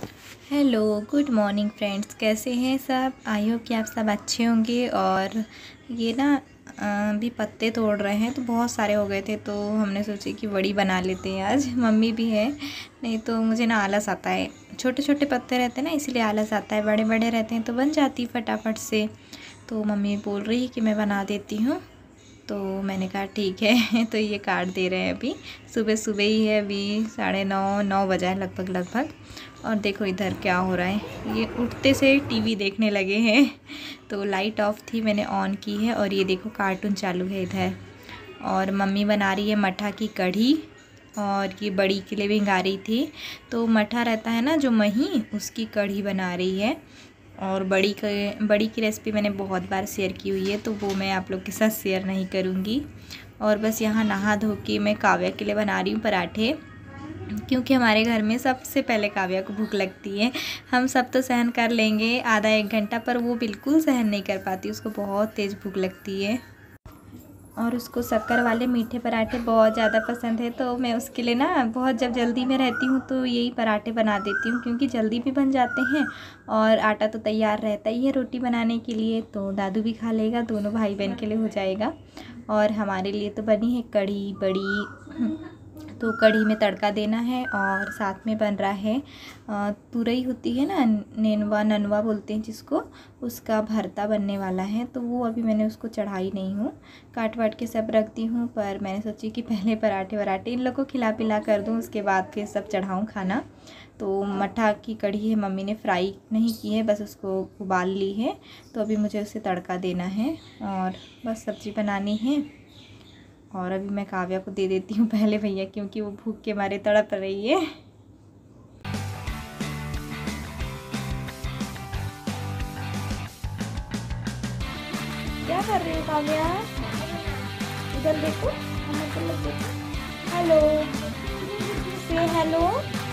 Hello, good morning friends. कैसे हैं सब? आई होप कि आप सब अच्छे होंगे। और ये ना अभी पत्ते तोड़ रहे हैं तो बहुत सारे हो गए थे, तो हमने सोचे कि वड़ी बना लेते हैं आज। मम्मी भी है, नहीं तो मुझे ना आलस आता है। छोटे छोटे पत्ते रहते हैं ना, इसीलिए आलस आता है। बड़े बड़े रहते हैं तो बन जाती फटाफट से। तो मम्मी बोल रही है कि मैं बना देती हूँ, तो मैंने कहा ठीक है। तो ये काट दे रहे हैं। अभी सुबह सुबह ही है, अभी 9:30 बजा है लगभग। और देखो इधर क्या हो रहा है, ये उठते से टीवी देखने लगे हैं। तो लाइट ऑफ थी, मैंने ऑन की है और ये देखो कार्टून चालू है इधर। और मम्मी बना रही है मठा की कढ़ी, और ये बड़ी के लिए भी भिंगा रही थी। तो मठा रहता है ना जो मही, उसकी कढ़ी बना रही है। और बड़ी की रेसिपी मैंने बहुत बार शेयर की हुई है, तो वो मैं आप लोग के साथ शेयर नहीं करूँगी। और बस यहाँ नहा धो के मैं काव्या के लिए बना रही हूँ पराठे, क्योंकि हमारे घर में सबसे पहले काव्या को भूख लगती है। हम सब तो सहन कर लेंगे आधा एक घंटा, पर वो बिल्कुल सहन नहीं कर पाती, उसको बहुत तेज़ भूख लगती है। और उसको शक्कर वाले मीठे पराठे बहुत ज़्यादा पसंद है, तो मैं उसके लिए ना बहुत, जब जल्दी में रहती हूँ तो यही पराठे बना देती हूँ, क्योंकि जल्दी भी बन जाते हैं और आटा तो तैयार रहता ही है रोटी बनाने के लिए। तो दादू भी खा लेगा, दोनों भाई बहन के लिए हो जाएगा। और हमारे लिए तो बनी है कढ़ी बड़ी। तो कढ़ी में तड़का देना है, और साथ में बन रहा है तुरई होती है ना, नेनुआ ननवा बोलते हैं जिसको, उसका भरता बनने वाला है। तो वो अभी मैंने उसको चढ़ाई नहीं हूँ, काट वाट के सब रख दी हूँ। पर मैंने सोची कि पहले पराठे वराठे इन लोग को खिला पिला कर दूँ, उसके बाद फिर सब चढ़ाऊँ खाना। तो मठा की कढ़ी है, मम्मी ने फ्राई नहीं की है, बस उसको उबाल ली है। तो अभी मुझे उसे तड़का देना है और बस सब्ज़ी बनानी है। और अभी मैं काव्या को दे देती हूँ पहले भैया, क्योंकि वो भूख के मारे तड़प रही है। क्या कर रही हो काव्या? इधर देखो, देखो। हेलो, से हेलो।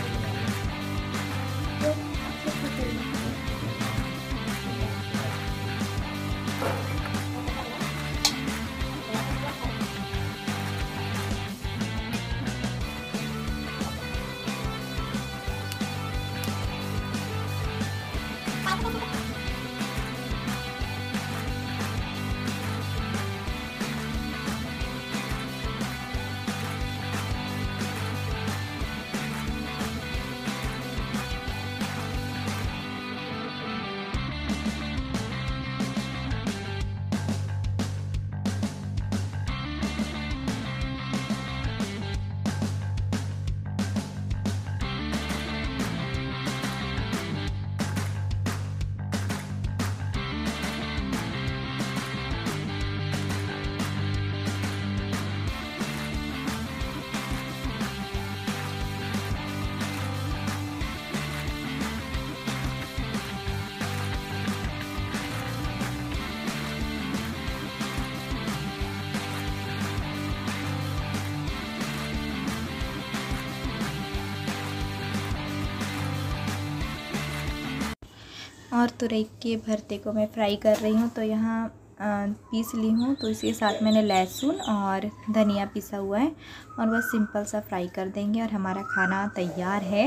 और तुरई के भरते को मैं फ्राई कर रही हूँ। तो यहाँ पीस ली हूँ, तो इसके साथ मैंने लहसुन और धनिया पीसा हुआ है, और बस सिंपल सा फ्राई कर देंगे और हमारा खाना तैयार है।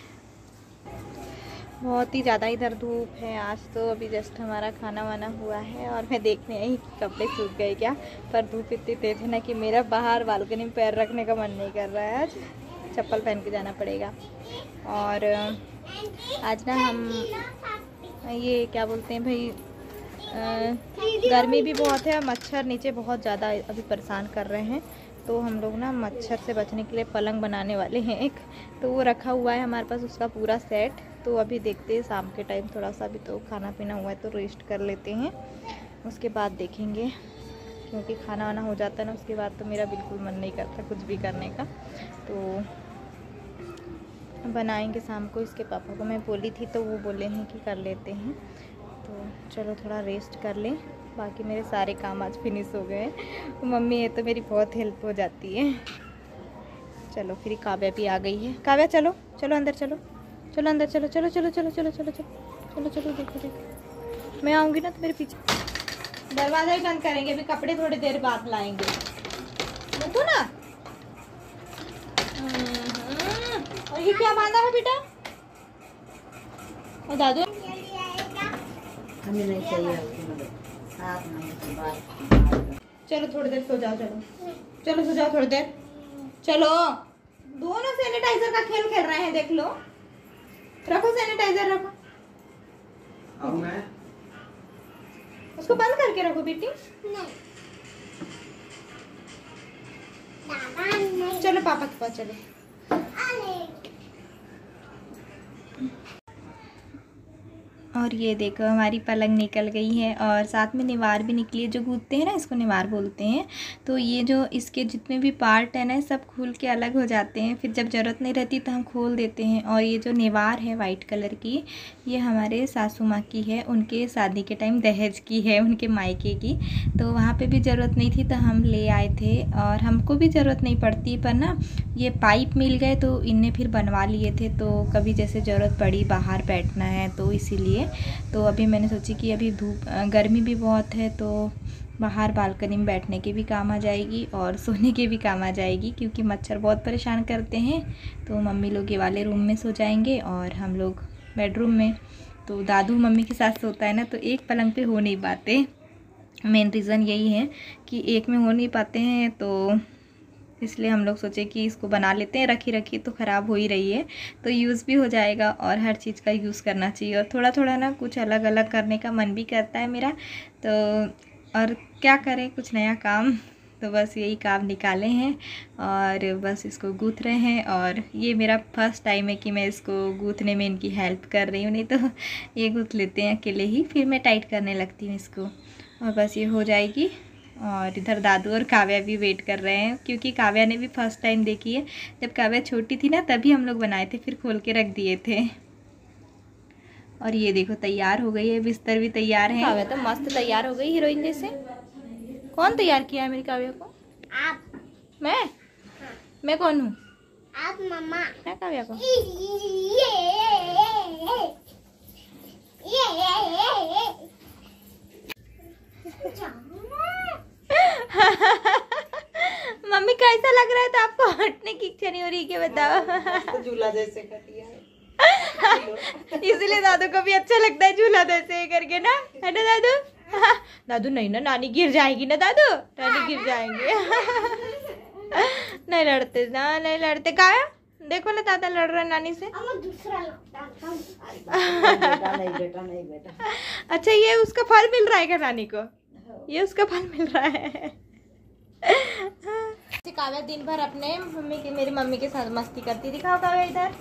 बहुत ही ज़्यादा इधर धूप है आज, तो अभी जस्ट हमारा खाना वाना हुआ है। और मैं देखने आई कि कपड़े सूख गए क्या, पर धूप इतनी तेज़ है ना कि मेरा बाहर बालकनी में पैर रखने का मन नहीं कर रहा है। आज चप्पल पहन के जाना पड़ेगा। और आज ना हम ये क्या बोलते हैं भाई, गर्मी भी बहुत है और मच्छर नीचे बहुत ज़्यादा अभी परेशान कर रहे हैं। तो हम लोग ना मच्छर से बचने के लिए पलंग बनाने वाले हैं एक, तो वो रखा हुआ है हमारे पास, उसका पूरा सेट। तो अभी देखते हैं शाम के टाइम, थोड़ा सा भी तो खाना पीना हुआ है तो रेस्ट कर लेते हैं, उसके बाद देखेंगे। क्योंकि खाना वाना हो जाता है ना, उसके बाद तो मेरा बिल्कुल मन नहीं करता कुछ भी करने का। तो बनाएंगे शाम को। इसके पापा को मैं बोली थी तो वो बोले हैं कि कर लेते हैं। तो चलो थोड़ा रेस्ट कर लें, बाकी मेरे सारे काम आज फिनिश हो गए हैं। मम्मी है तो मेरी बहुत हेल्प हो जाती है। चलो फिर काव्या भी आ गई है। काव्या चलो चलो अंदर, चलो चलो अंदर, चलो चलो चलो चलो चलो चलो चलो चलो चलो। देखो देखो, मैं आऊँगी ना तो मेरे पीछे। दरवाज़ा ही बंद करेंगे, अभी कपड़े थोड़ी देर बाद लाएंगे। देखो ना। और ये क्या बांधा है बेटा? और दादू हमें नहीं चाहिए। चलो थोड़ी देर सो जाओ, चलो सो जाओ थोड़ी देर। चलो दोनों सैनिटाइजर का खेल खेल रहे हैं, देख लो। रखो सैनिटाइजर, रखो। और मैं उसको बंद करके रखो बेटी। नहीं। चलो पापा के पास चले। और ये देखो हमारी पलंग निकल गई है और साथ में निवार भी निकली है। जो गूंथते हैं ना, इसको निवार बोलते हैं। तो ये जो इसके जितने भी पार्ट हैं ना, सब खुल के अलग हो जाते हैं। फिर जब ज़रूरत नहीं रहती तो हम खोल देते हैं। और ये जो निवार है वाइट कलर की, ये हमारे सासू माँ की है। उनके शादी के टाइम दहेज की है, उनके मायके की। तो वहाँ पर भी ज़रूरत नहीं थी तो हम ले आए थे। और हमको भी ज़रूरत नहीं पड़ती, पर ना ये पाइप मिल गए तो इनने फिर बनवा लिए थे। तो कभी जैसे ज़रूरत पड़ी, बाहर बैठना है तो इसीलिए। तो अभी मैंने सोची कि अभी धूप गर्मी भी बहुत है, तो बाहर बालकनी में बैठने के भी काम आ जाएगी और सोने के भी काम आ जाएगी, क्योंकि मच्छर बहुत परेशान करते हैं। तो मम्मी लोग ये वाले रूम में सो जाएंगे और हम लोग बेडरूम में। तो दादू मम्मी के साथ सोता है ना, तो एक पलंग पे हो नहीं पाते। मेन रीज़न यही है कि एक में हो नहीं पाते हैं, तो इसलिए हम लोग सोचे कि इसको बना लेते हैं। रखी रखी तो ख़राब हो ही रही है, तो यूज़ भी हो जाएगा और हर चीज़ का यूज़ करना चाहिए। और थोड़ा थोड़ा ना कुछ अलग अलग करने का मन भी करता है मेरा। तो और क्या करें, कुछ नया काम। तो बस यही काम निकाले हैं और बस इसको गूँथ रहे हैं। और ये मेरा फर्स्ट टाइम है कि मैं इसको गूँथने में इनकी हेल्प कर रही हूँ, नहीं तो ये गूँथ लेते हैं अकेले ही। फिर मैं टाइट करने लगती हूँ इसको और बस ये हो जाएगी। और इधर दादू और काव्या भी वेट कर रहे हैं, क्योंकि काव्या ने भी फर्स्ट टाइम देखी है। जब काव्या छोटी थी ना, तभी हम लोग बनाए थे, फिर खोल के रख दिए थे। और ये देखो तैयार हो गई है, बिस्तर भी तैयार है। काव्या तो मस्त तैयार हो गई हीरोइन जैसे। कौन तैयार किया है मेरी काव्या को? आप। मैं? मैं कौन हूँ? आप मम्मा। मैं काव्या को मम्मी कैसा लग रहा है? तो आपको हटने की इच्छा नहीं हो रही, क्या बताओ? झूला जैसे कटिया है। इसीलिए दादू को भी अच्छा लगता है झूला जैसे करके ना, है ना दादू? दादू नहीं ना, नानी गिर जाएगी ना दादू, नानी गिर जाएंगे। नहीं लड़ते ना, नहीं लड़ते। काया देखो ना, दादा लड़ रहा है नानी से। दूसरा लगता नहीं बेटा, नहीं बेटा। अच्छा, ये उसका फल मिल रहा है क्या नानी को? ये उसका फल मिल रहा है। काव्या दिन भर अपने मेरी मम्मी के साथ मस्ती करती। दिखाओ काव्या इधर।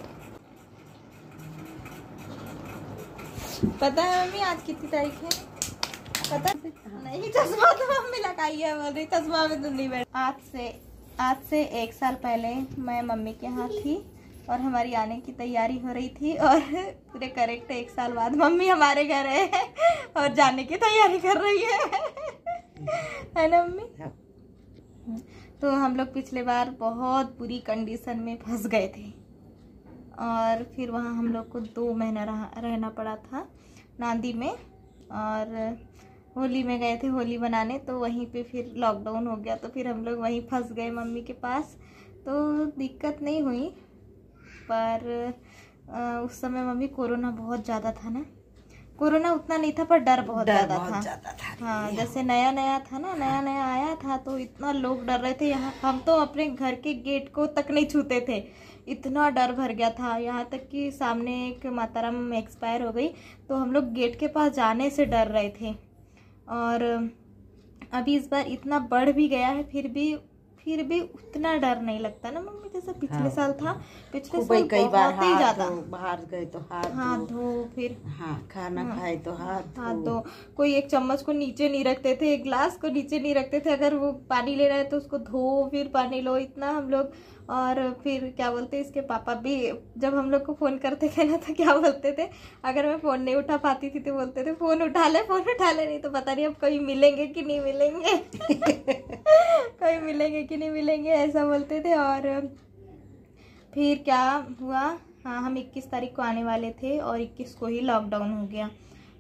पता है मम्मी आज कितनी तारीख है? पता नहीं। चश्मा तो मम्मी लगाई है, बोल रही चश्मा में तो नहीं बैठ। आज से 1 साल पहले मैं मम्मी के यहाँ थी और हमारी आने की तैयारी हो रही थी। और पूरे करेक्ट 1 साल बाद मम्मी हमारे घर है और जाने की तैयारी कर रही है ना मम्मी? तो हम लोग पिछले बार बहुत बुरी कंडीशन में फंस गए थे और फिर वहाँ हम लोग को 2 महीना रहना पड़ा था नांदी में। और होली में गए थे होली बनाने, तो वहीं पे फिर लॉकडाउन हो गया, तो फिर हम लोग वहीं फंस गए मम्मी के पास। तो दिक्कत नहीं हुई, पर उस समय मम्मी कोरोना बहुत ज़्यादा था ना। कोरोना उतना नहीं था पर डर बहुत ज़्यादा था। हाँ, जैसे नया नया था ना, नया नया आया था तो इतना लोग डर रहे थे। यहाँ हम तो अपने घर के गेट को तक नहीं छूते थे, इतना डर भर गया था। यहाँ तक कि सामने एक माताराम एक्सपायर हो गई, तो हम लोग गेट के पास जाने से डर रहे थे। और अभी इस बार इतना बढ़ भी गया है, फिर भी उतना डर नहीं लगता ना मम्मी, जैसे पिछले साल था। पिछले साल कई बार बहुत ही ज्यादा। बाहर गए तो हाथ धो, फिर खाना खाए तो हाथ धो। कोई एक चम्मच को नीचे नहीं रखते थे, एक गिलास को नीचे नहीं रखते थे। अगर वो पानी ले रहा है तो उसको धो, फिर पानी लो, इतना हम लोग। और फिर क्या बोलते, इसके पापा भी जब हम लोग को फ़ोन करते थे ना, तो क्या बोलते थे, अगर मैं फ़ोन नहीं उठा पाती थी तो बोलते थे फ़ोन उठा ले, नहीं तो पता नहीं अब कहीं मिलेंगे कि नहीं मिलेंगे। कहीं मिलेंगे कि नहीं मिलेंगे, ऐसा बोलते थे। और फिर क्या हुआ, हाँ, हम 21 तारीख को आने वाले थे और 21 को ही लॉकडाउन हो गया।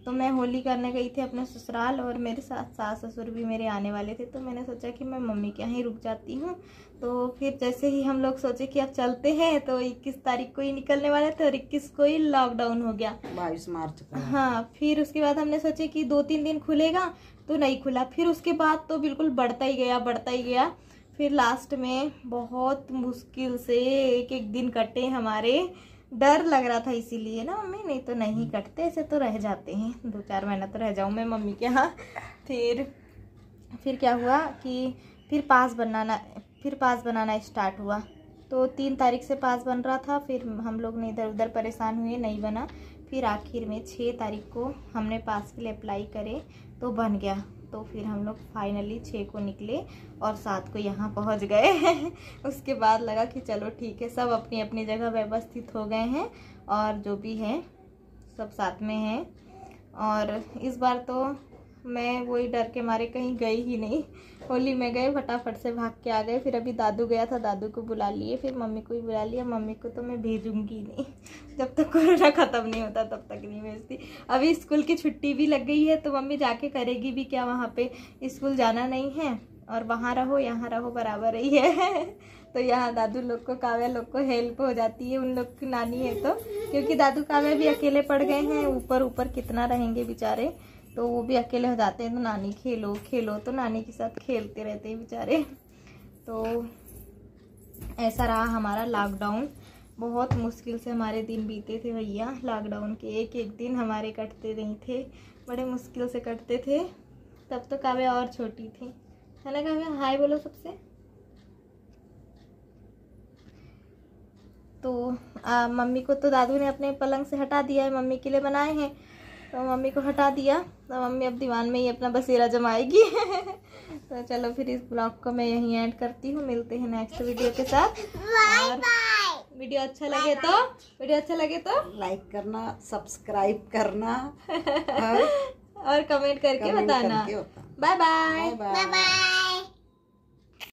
तो मैं होली करने गई थी अपने ससुराल और मेरे साथ सास ससुर भी मेरे आने वाले थे, तो मैंने सोचा कि मैं मम्मी के यहाँ ही रुक जाती हूँ। तो फिर जैसे ही हम लोग सोचे कि अब चलते हैं, तो 21 तारीख को ही निकलने वाले थे और 21 को ही लॉकडाउन हो गया, 22 मार्च को। हाँ, फिर उसके बाद हमने सोचे कि 2-3 दिन खुलेगा, तो नहीं खुला। फिर उसके बाद तो बिल्कुल बढ़ता ही गया। फिर लास्ट में बहुत मुश्किल से एक दिन कटे हमारे। डर लग रहा था इसीलिए ना मम्मी, नहीं तो नहीं कटते, ऐसे तो रह जाते हैं, 2-4 महीना तो रह जाऊँ मैं मम्मी के यहाँ। फिर क्या हुआ कि फिर पास बनाना स्टार्ट हुआ। तो 3 तारीख से पास बन रहा था, फिर हम लोग ने इधर उधर परेशान हुए, नहीं बना। फिर आखिर में 6 तारीख को हमने पास के लिए अप्लाई करे तो बन गया। तो फिर हम लोग फाइनली 6 को निकले और 7 को यहाँ पहुँच गए। उसके बाद लगा कि चलो ठीक है, सब अपनी अपनी जगह व्यवस्थित हो गए हैं और जो भी है सब साथ में हैं। और इस बार तो मैं वही डर के मारे कहीं गई ही नहीं। होली में गए, फटाफट से भाग के आ गए। फिर अभी दादू गया था, दादू को बुला लिए, फिर मम्मी को भी बुला लिया। मम्मी को तो मैं भेजूंगी नहीं, जब तक कोरोना ख़त्म नहीं होता तब तक नहीं भेजती। अभी स्कूल की छुट्टी भी लग गई है, तो मम्मी जाके करेगी भी क्या, वहाँ पे स्कूल जाना नहीं है और वहाँ रहो यहाँ रहो बराबर ही है। तो यहाँ दादू लोग को, काव्या लोग को हेल्प हो जाती है, उन लोग की नानी है तो, क्योंकि दादू काव्या भी अकेले पड़ गए हैं, ऊपर कितना रहेंगे बेचारे, तो वो भी अकेले हो जाते हैं। तो नानी खेलो तो नानी के साथ खेलते रहते हैं बेचारे। तो ऐसा रहा हमारा लॉकडाउन। बहुत मुश्किल से हमारे दिन बीते थे भैया। लॉकडाउन के एक दिन हमारे कटते नहीं थे, बड़े मुश्किल से कटते थे। तब तो काव्या और छोटी थी, है ना काव्या? हाय बोलो सबसे। तो मम्मी को तो दादू ने अपने पलंग से हटा दिया है, मम्मी के लिए बनाए हैं, तो मम्मी को हटा दिया। तो मम्मी अब दीवान में ही अपना बसेरा जमाएगी। तो चलो फिर इस ब्लॉग को मैं यहीं ऐड करती हूँ, मिलते हैं नेक्स्ट वीडियो के साथ। और वीडियो अच्छा लगे तो लाइक करना, सब्सक्राइब करना और कमेंट करके बताना। Bye bye.